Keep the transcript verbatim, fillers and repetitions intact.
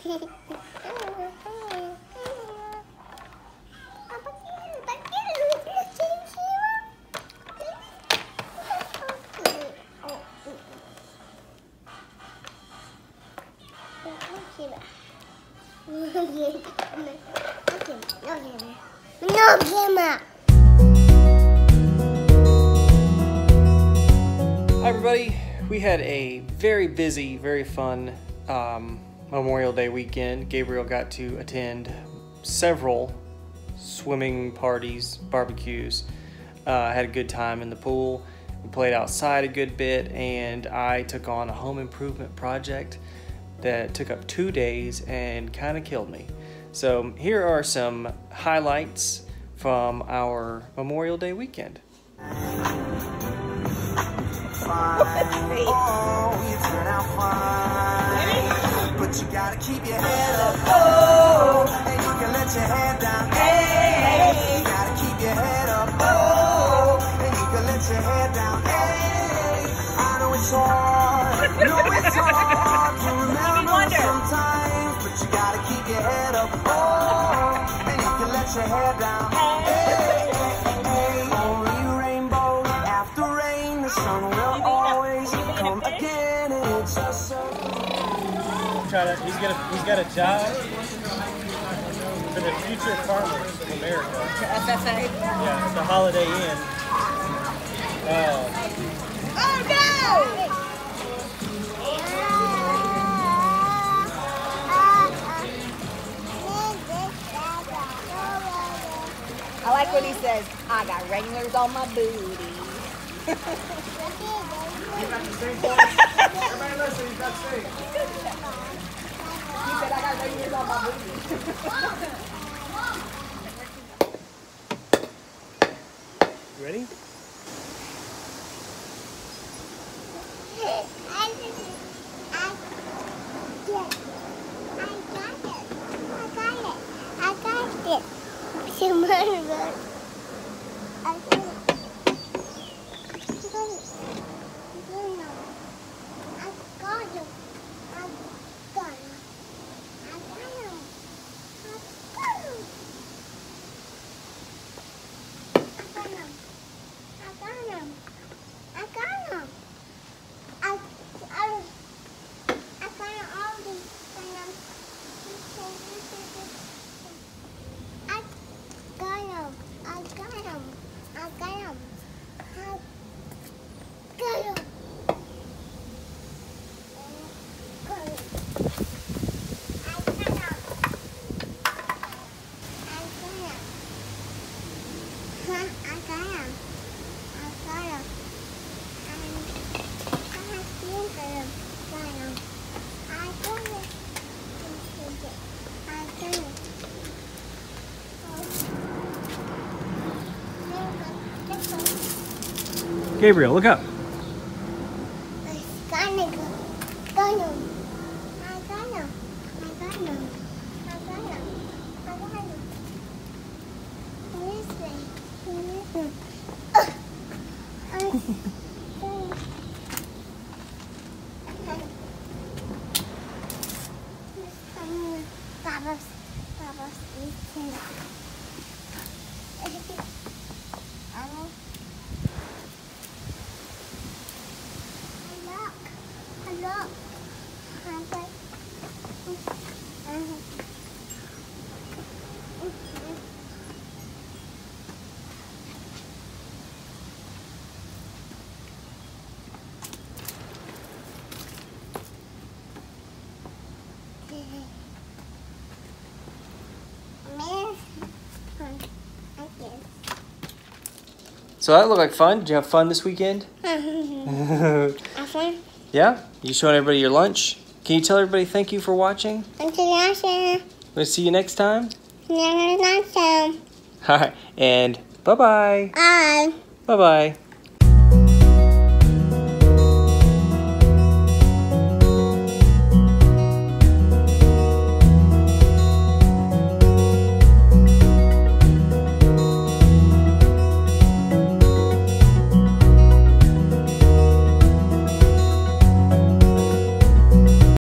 Hi everybody, we had a very busy, very fun um, Memorial Day weekend. Gabriel got to attend several swimming parties, barbecues, uh, had a good time in the pool. We played outside a good bit, and I took on a home improvement project that took up two days and kind of killed me. So here are some highlights from our Memorial Day weekend. Oh, you turn out fine, but you gotta keep your head up. Oh, and you can let your head down. Hey, you gotta keep your head up. Oh, and you can let your head down. Hey, I know it's hard, know it's hard to remember sometimes, but you gotta keep your head up. Oh, and you can let your head down. Hey, hey, hey, only rainbows after rain, the sun will always come again, and it's just so. Try to, he's got a, he's got a job for the future farmers of America. F F A? Yeah, it's the Holiday Inn. Uh, Oh no! I like when he says, I got regulars on my booty. You got to sing for us? Everybody listen, you got to sing. He said, I got regulars on my booty. you ready? Gabriel, look up. So that looked like fun. Did you have fun this weekend? Have fun? Yeah? You showing everybody your lunch? Can you tell everybody thank you for watching? Thank you, Asha. We'll see you next time. Never next time. All right. And bye-bye. Bye. Bye-bye.